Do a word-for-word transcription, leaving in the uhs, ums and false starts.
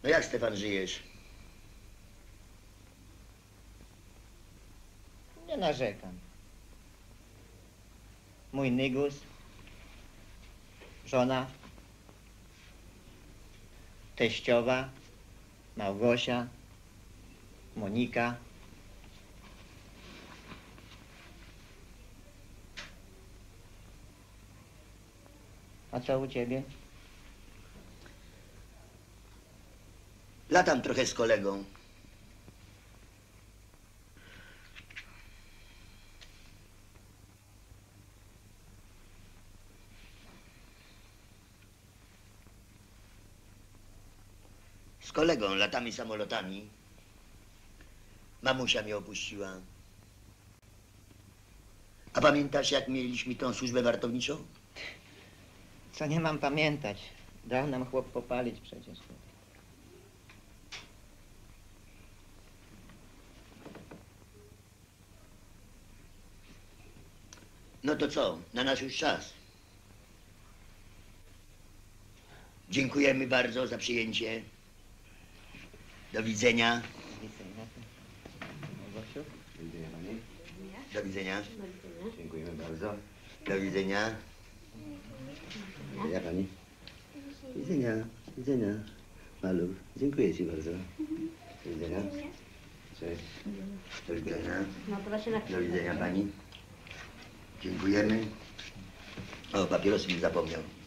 No jak, Stefan, żyjesz? Nie narzekam. Mój Nygus, żona, teściowa, Małgosia, Monika. A co u ciebie? Latam trochę z kolegą. Z kolegą latami samolotami. Mamusia mnie opuściła. A pamiętasz, jak mieliśmy tą służbę wartowniczą? Co nie mam pamiętać? Dał nam chłop popalić przecież. No to co? Na nasz już czas. Dziękujemy bardzo za przyjęcie. Do widzenia. Małgosiu? Do widzenia pani. Do widzenia. Dziękujemy bardzo. Do widzenia. Do widzenia pani. Do widzenia. Do widzenia. Maluch, dziękuję ci bardzo. Do widzenia. Cześć. Do widzenia. No proszę na Do widzenia pani. Dziękujemy. O, papierosy mi zapomniał.